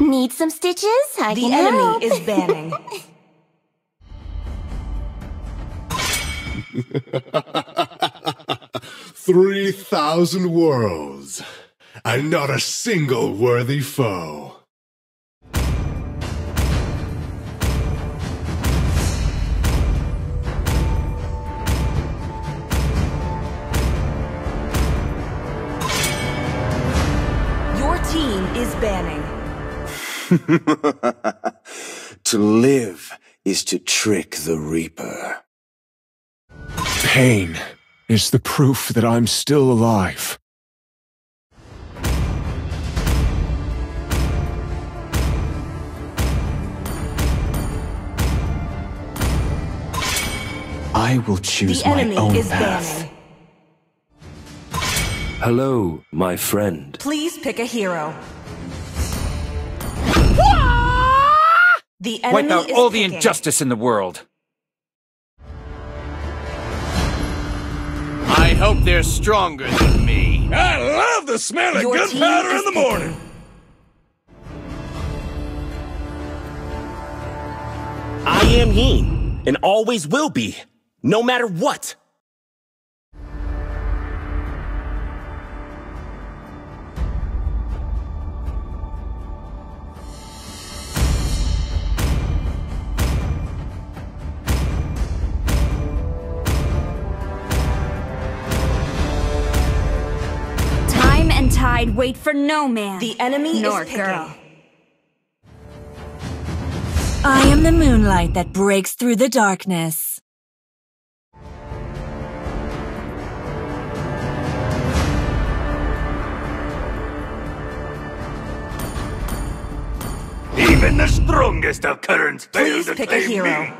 Need some stitches? I can help. The enemy is banning. 3,000 worlds, and not a single worthy foe. Your team is banning. To live is to trick the Reaper. Pain is the proof that I'm still alive. I will choose The my enemy own is path. banning. Hello, my friend. Please pick a hero. The enemy Wipe out is all the picking. injustice in the world. I hope they're stronger than me. I love the smell of Your gunpowder team in the is morning. I am he, and always will be, no matter what. Time and tide wait for no man. The enemy nor is picking. girl. I am the moonlight that breaks through the darkness. Even the strongest of currents fail Please to pick a tame hero. me.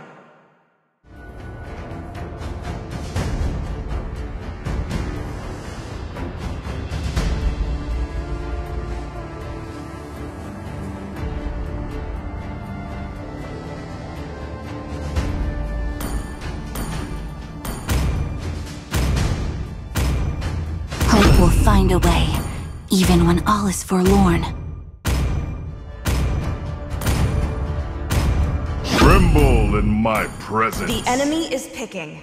Hope will find a way, even when all is forlorn. Tremble in my presence. The enemy is picking.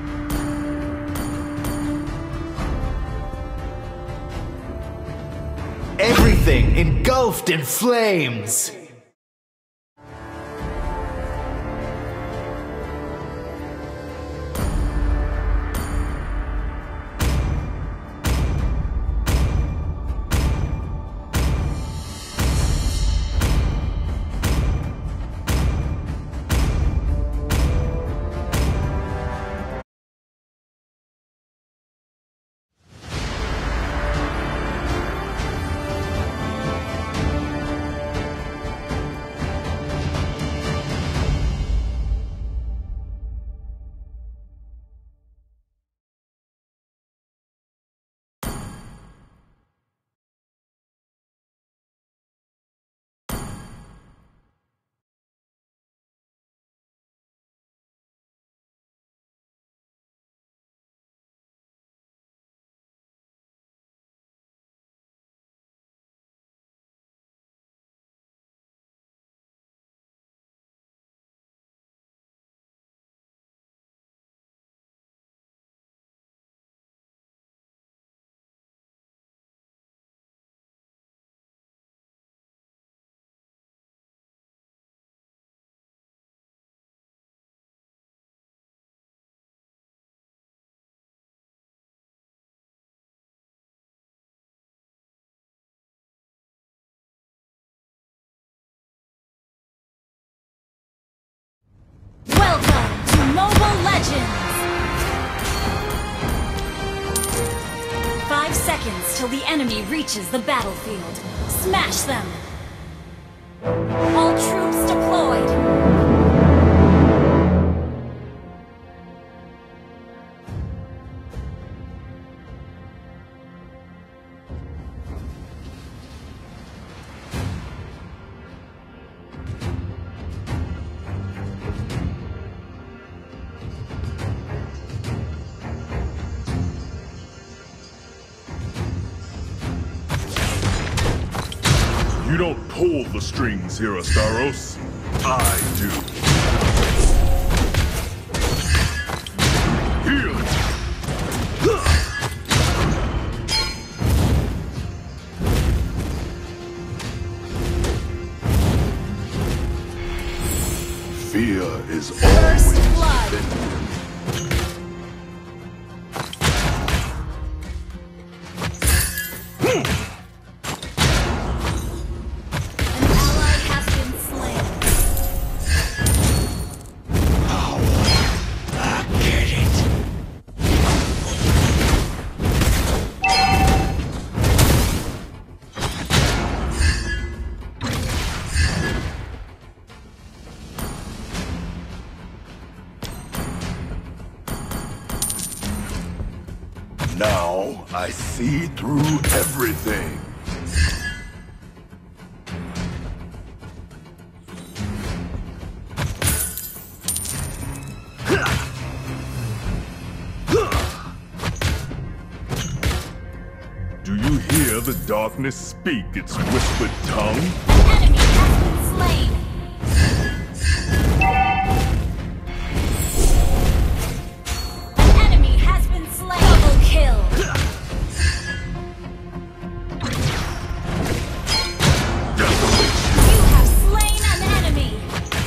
Everything engulfed in flames. Welcome to Mobile Legends! 5 seconds till the enemy reaches the battlefield. Smash them! All troops deployed! You don't pull the strings here, Astaros. I do. Heal! Fear is always vended. Now I see through everything. Do you hear the darkness speak its whispered tongue? Enemy has been slain. Enemy has been slain. Double kill. You have slain an enemy.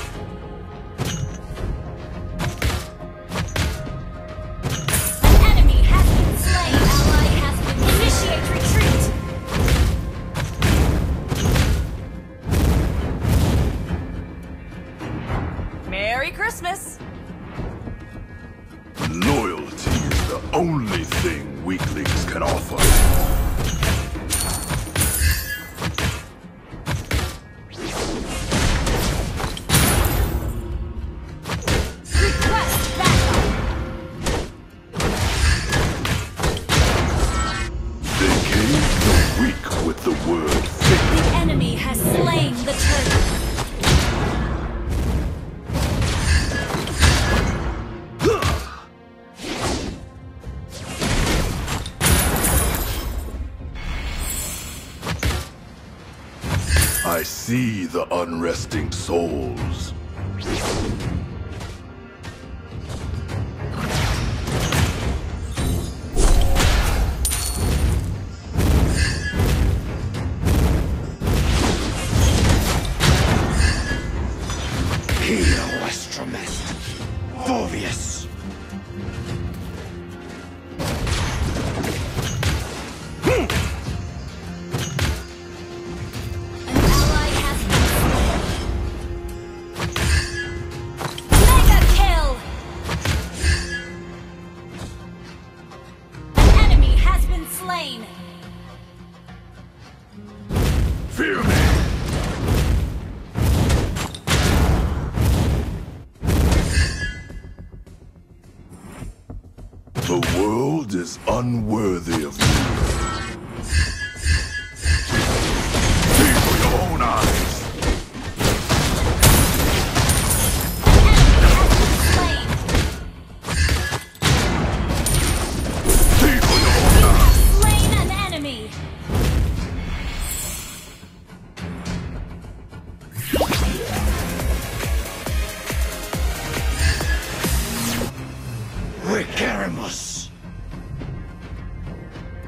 An enemy has been slain. Ally has been. Initiate retreat. Merry Christmas! Loyalty is the only thing weaklings can offer. Request backup. They came the weak with the word thick. The enemy has slain the turtle. I see the unresting souls. Heal, Westromest. Phoveus. An ally has been slain. Mega kill! An enemy has been slain. Fear me! The world is unworthy of you. See for your own eyes. Slain. See for your own You eyes. have slain an enemy. Requerimus.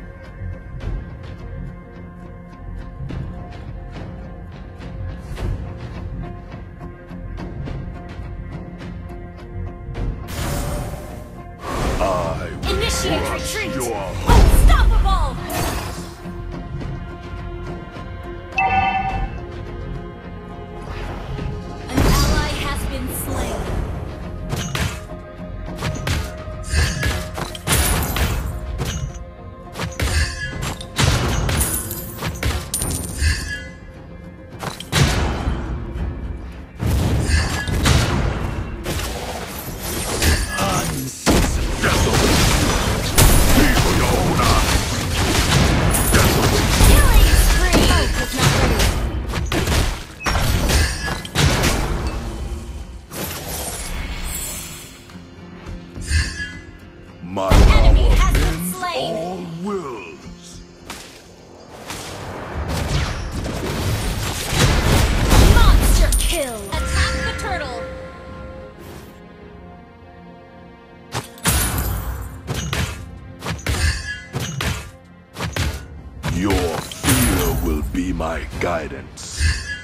Your fear will be my guidance.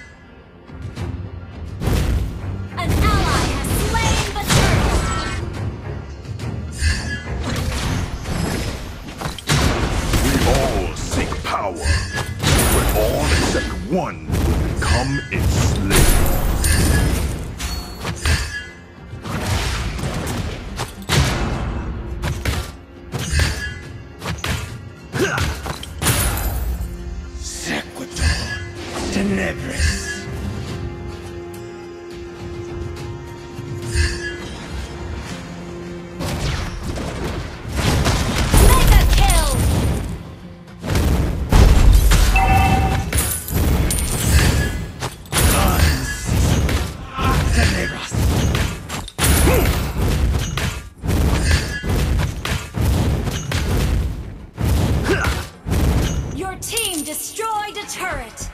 An ally has slain the We all seek power, but all except one will become enslaved. Tenebris. Mega kill! Tenebris. Your team destroyed a turret.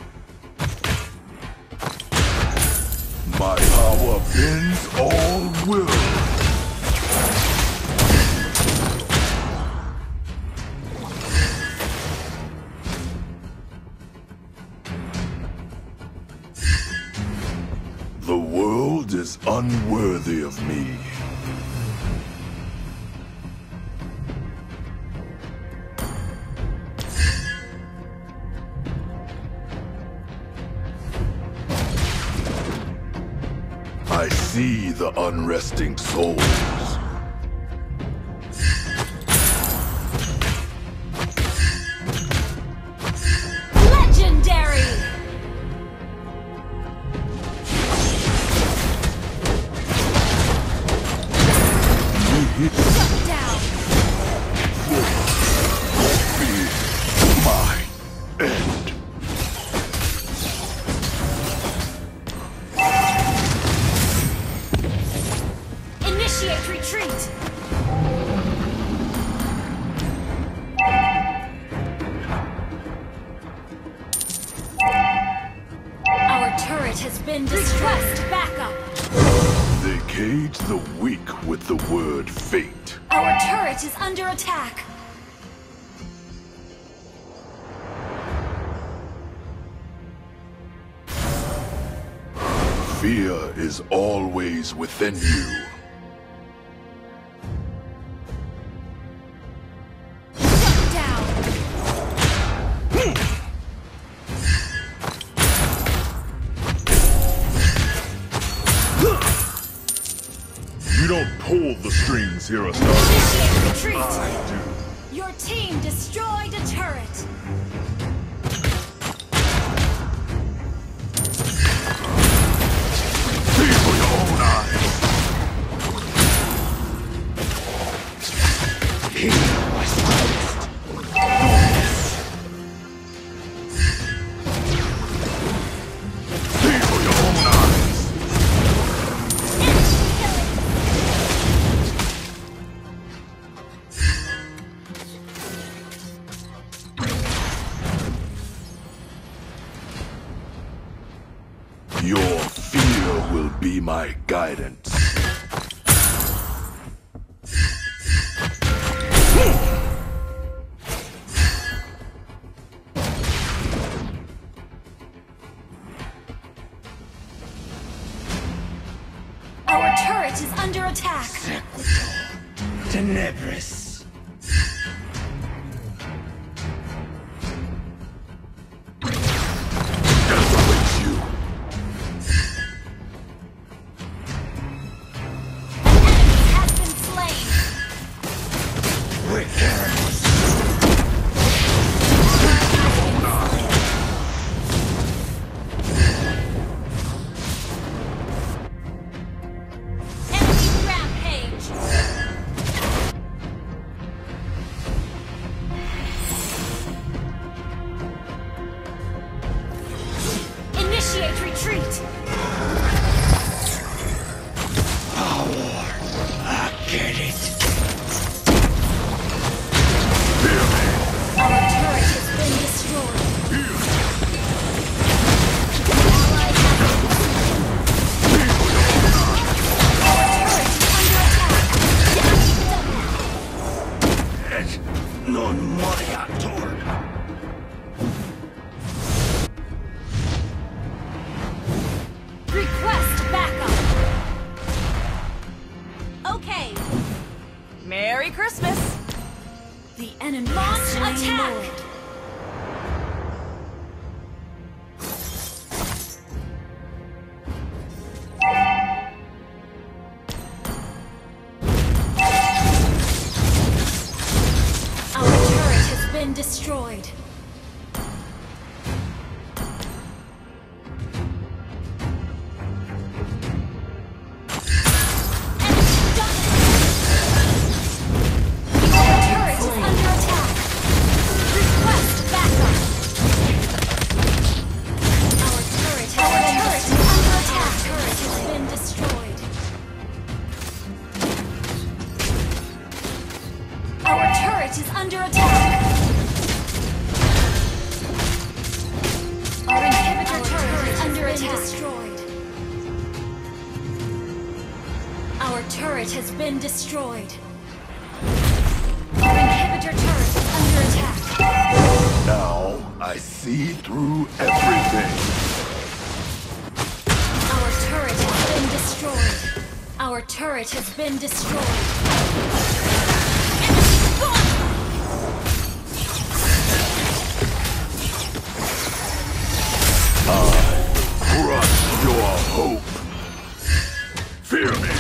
My power bends all will. The world is unworthy of me. I see the unresting souls. Legendary! Shut down! My end. Initiate retreat! Our turret has been distressed. Backup! They cage the weak with the word fate. Our turret is under attack. Fear is always within you. Shut down! You don't pull the strings here, Astar. Initiate retreat! I do. Your team destroyed a turret. See for your own eyes. He was silenced. See for your own eyes. Your fear will be my guidance. Our turret is under attack. Tenebris. Desolate you. An enemy has been slain. Enemy rampage. Initiate retreat. I get it. Our turret has been destroyed. Ally has been defeated. Our turret is under attack. Non moriatur. Merry Christmas! The enemy launch attack! Our turret has been destroyed. Our turret has been destroyed. Our inhibitor turret is under attack. Now I see through everything. Our turret has been destroyed. Our turret has been destroyed. Crush your hope. Fear me.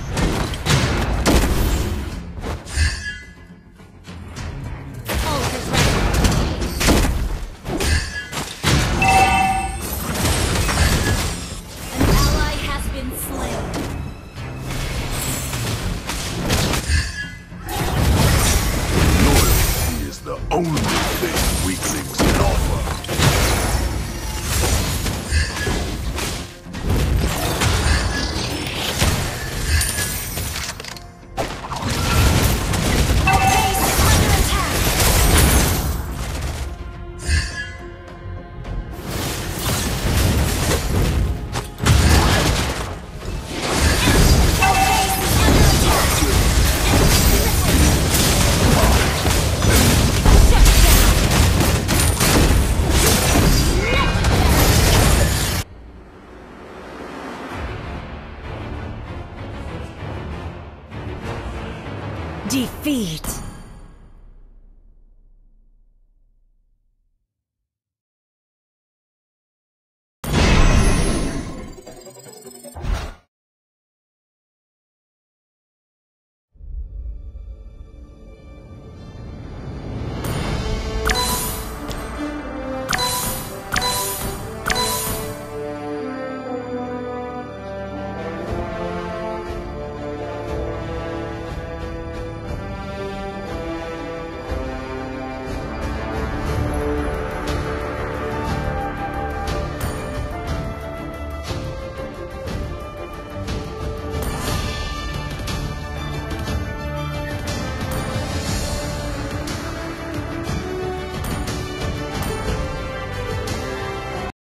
The only thing weaklings can offer. Our base is under attack. Our base is under attack. Defeat.